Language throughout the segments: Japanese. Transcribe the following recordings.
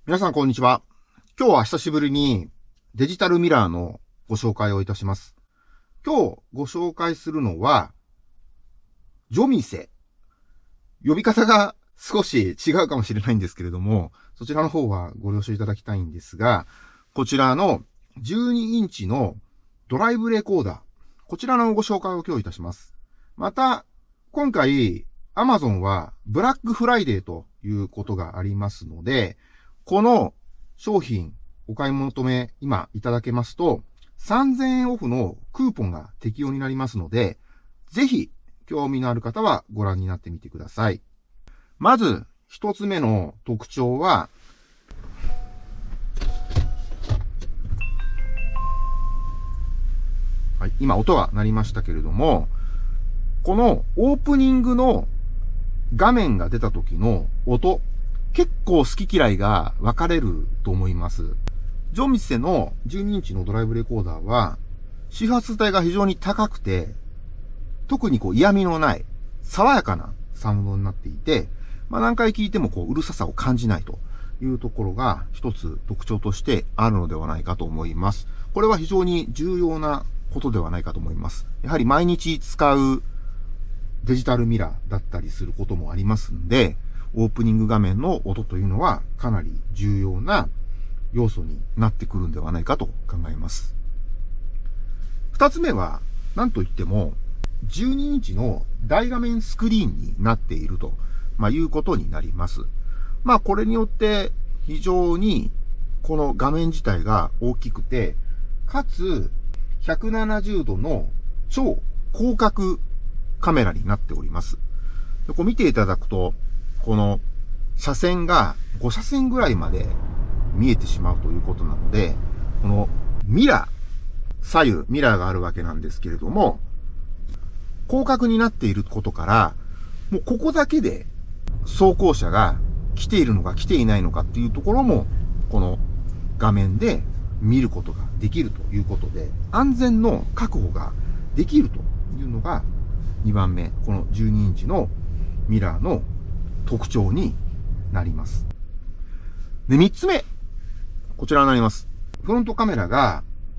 皆さんこんにちは。今日は久しぶりにデジタルミラーのご紹介をいたします。今日ご紹介するのは、ジョミセ。呼び方が少し違うかもしれないんですけれども、そちらの方はご了承いただきたいんですが、こちらの12インチのドライブレコーダー、こちらのご紹介を今日いたします。また、今回、Amazon はブラックフライデーということがありますので、この商品お買い求め今いただけますと3000円オフのクーポンが適用になりますので、ぜひ興味のある方はご覧になってみてください。まず一つ目の特徴は、はい、今音が鳴りましたけれども、このオープニングの画面が出た時の音、結構好き嫌いが分かれると思います。ジョミセの12インチのドライブレコーダーは、周波数帯が非常に高くて、特に嫌味のない、爽やかなサウンドになっていて、何回聞いてもうるささを感じないというところが一つ特徴としてあるのではないかと思います。これは非常に重要なことではないかと思います。やはり毎日使うデジタルミラーだったりすることもありますんで、オープニング画面の音というのはかなり重要な要素になってくるんではないかと考えます。二つ目は、なんといっても、12インチの大画面スクリーンになっていると、いうことになります。これによって非常にこの画面自体が大きくて、かつ170度の超広角カメラになっております。見ていただくと、この車線が5車線ぐらいまで見えてしまうということなので、このミラー、左右ミラーがあるわけなんですけれども、広角になっていることから、もうここだけで走行車が来ているのか来ていないのかっていうところも、この画面で見ることができるということで、安全の確保ができるというのが2番目、この12インチのミラーの特徴になります。で、3つ目。こちらになります。フロントカメラが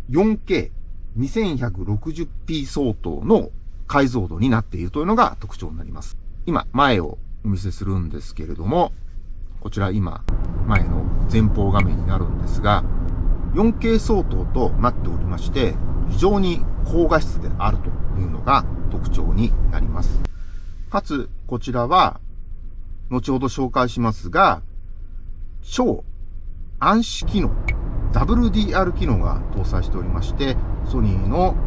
4K2160p 相当の解像度になっているというのが特徴になります。今、前をお見せするんですけれども、こちら今、前の前方画面になるんですが、4K 相当となっておりまして、非常に高画質であるというのが特徴になります。かつ、こちらは、後ほど紹介しますが、超暗視機能、WDR 機能が搭載しておりまして、ソニーの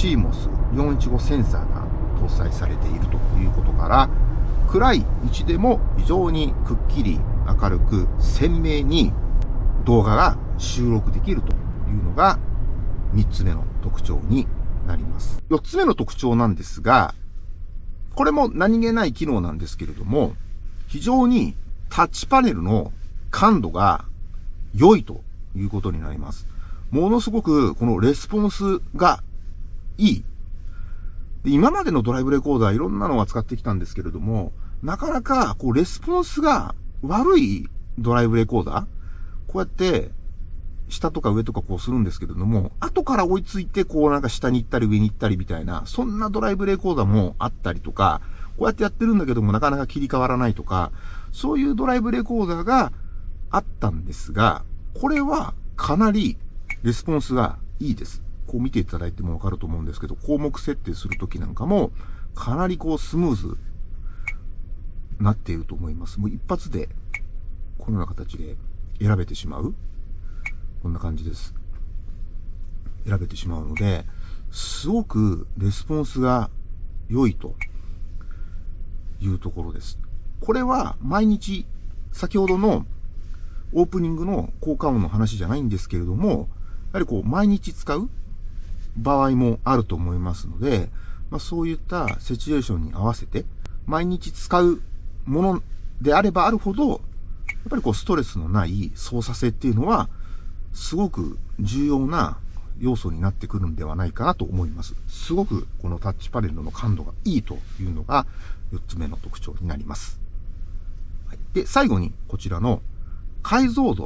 CMOS415 センサーが搭載されているということから、暗い位置でも非常にくっきり明るく鮮明に動画が収録できるというのが3つ目の特徴になります。4つ目の特徴なんですが、これも何気ない機能なんですけれども、非常にタッチパネルの感度が良いということになります。ものすごくこのレスポンスがいい。で、今までのドライブレコーダーいろんなのが使ってきたんですけれども、なかなかレスポンスが悪いドライブレコーダー、こうやって下とか上とかするんですけれども、後から追いついて下に行ったり上に行ったりみたいな、そんなドライブレコーダーもあったりとか、こうやってやってるんだけどもなかなか切り替わらないとか、そういうドライブレコーダーがあったんですが、これはかなりレスポンスがいいです。見ていただいてもわかると思うんですけど、項目設定するときなんかも、かなりスムーズなっていると思います。もう一発で、このような形で選べてしまう。こんな感じです。選べてしまうので、すごくレスポンスが良いというところです。これは毎日、先ほどのオープニングの効果音の話じゃないんですけれども、やはり毎日使う場合もあると思いますので、そういったシチュエーションに合わせて、毎日使うものであればあるほど、やっぱりストレスのない操作性っていうのは、すごく重要な要素になってくるんではないかなと思います。すごくこのタッチパネルの感度がいいというのが4つ目の特徴になります。で、最後にこちらの解像度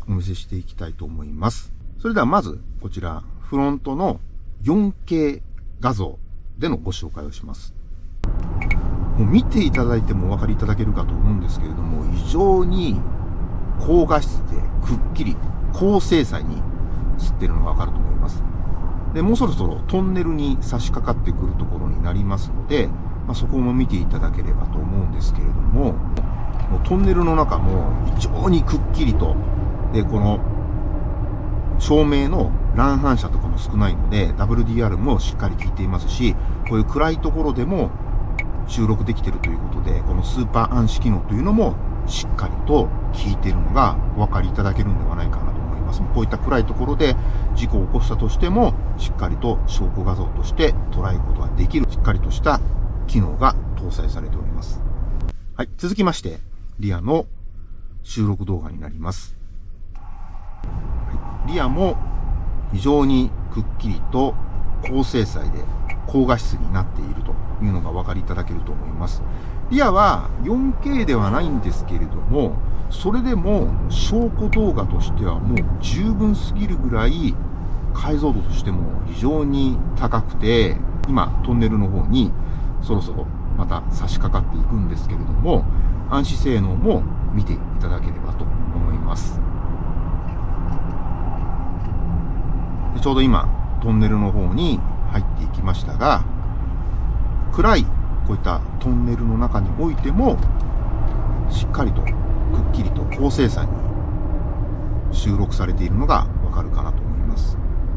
お見せしていきたいと思います。それではまず、こちら、フロントの 4K 画像でのご紹介をします。もう見ていただいてもお分かりいただけるかと思うんですけれども、非常に高画質でくっきり高精細に映っているのがわかると思います。で、もうそろそろトンネルに差し掛かってくるところになりますので、そこも見ていただければと思うんですけれども、もうトンネルの中も非常にくっきりと、で、この照明の乱反射とかも少ないので、WDR もしっかり効いていますし、こういう暗いところでも収録できているということで、このスーパー暗視機能というのもしっかりと効いているのがお分かりいただけるんではないかなと思います。こういった暗いところで事故を起こしたとしても、しっかりと証拠画像として捉えることができる、しっかりとした機能が搭載されております。はい、続きまして、リアの収録動画になります。はい、リアも非常にくっきりと高精細で高画質になっているというのがお分かりいただけると思います。リアは 4K ではないんですけれども、それでも証拠動画としてはもう十分すぎるぐらい解像度としても非常に高くて、今トンネルの方にそろそろまた差し掛かっていくんですけれども、暗視性能も見ていただければと思います。でちょうど今トンネルの方に入っていきましたが、暗いこういったトンネルの中においてもしっかりとくっきりと高精細に収録されているのがわかるかなと思います。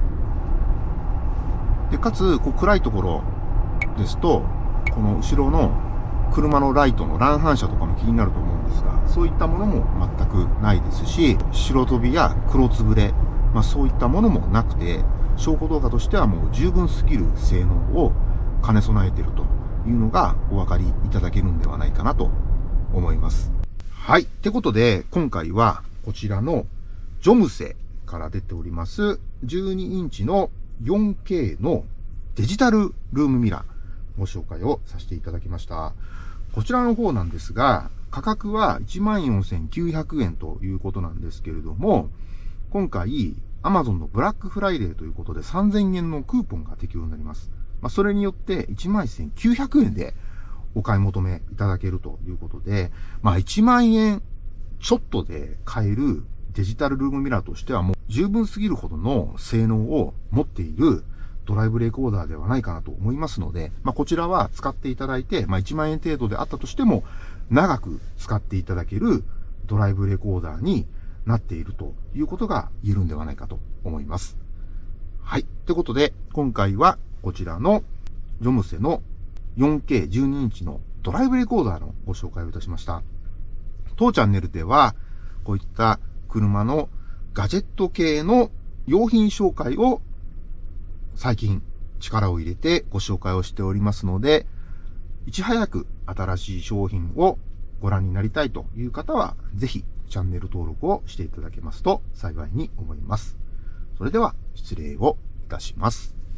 でかつこう暗いところですと、この後ろの車のライトの乱反射とかも気になると思うんですが、そういったものも全くないですし、白飛びや黒つぶれ、そういったものもなくて、証拠動画としてはもう十分すぎる性能を兼ね備えているというのがお分かりいただけるんではないかなと思います。はい。ってことで、今回はこちらのジョムセから出ております12インチの 4K のデジタルルームミラーご紹介をさせていただきました。こちらの方なんですが、価格は 14,900 円ということなんですけれども、今回 Amazon のブラックフライデーということで3000円のクーポンが適用になります。それによって 11,900 円でお買い求めいただけるということで、1万円ちょっとで買えるデジタルルームミラーとしてはもう十分すぎるほどの性能を持っているドライブレコーダーではないかなと思いますので、こちらは使っていただいて、1万円程度であったとしても長く使っていただけるドライブレコーダーになっているということが言えるんではないかと思います。はい。ってことで、今回はこちらのジョムセの 4K12 インチのドライブレコーダーのご紹介をいたしました。当チャンネルでは、こういった車のガジェット系の用品紹介を最近力を入れてご紹介をしておりますので、いち早く新しい商品をご覧になりたいという方は、ぜひチャンネル登録をしていただけますと幸いに思います。それでは失礼をいたします。